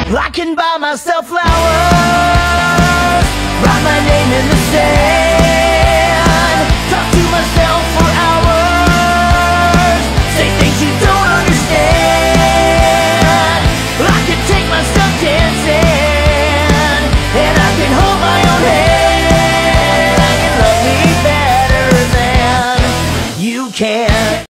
I can buy myself flowers, write my name in the sand.